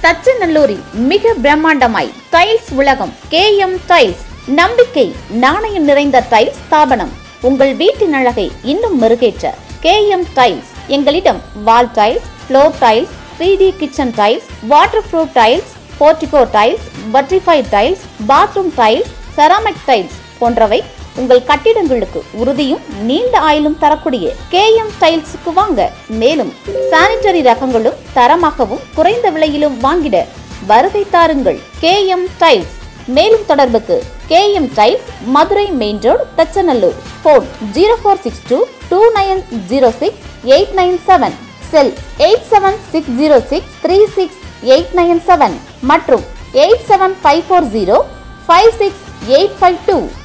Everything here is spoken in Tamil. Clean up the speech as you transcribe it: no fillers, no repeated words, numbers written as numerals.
தச்சநல்லூரில் மிக பிரம்மாண்டமாய் டைல்ஸ் உலகம் KM டைல்ஸ். நம்பிக்கை நாணயம் நிறைந்த டைல்ஸ் ஸ்தாபனம். உங்கள் வீட்டின் அழகை இன்னும் மெருகேற்ற KM டைல்ஸ். எங்களிடம் wall tiles, floor tiles, 3D kitchen tiles, waterproof tiles, portico tiles, butterfly tiles, bathroom tiles, ceramic tiles போன்றவை உங்கள் கட்டிடங்களுக்கு உறுதியும் நீண்ட ஆயுளும் தரக்கூடிய KM டைல்ஸுக்கு வாங்க. மேலும் சானிட்டரி ரகங்களும் தரமாகவும் குறைந்த விலையிலும் வாங்கிட வருகை தாருங்கள். KM tiles. மேலும் தொடர்புக்கு KM tiles, Madurai main road, Thachanallur. Phone 0462 2906 897, cell 87606 36897 மற்றும் 87540 56852.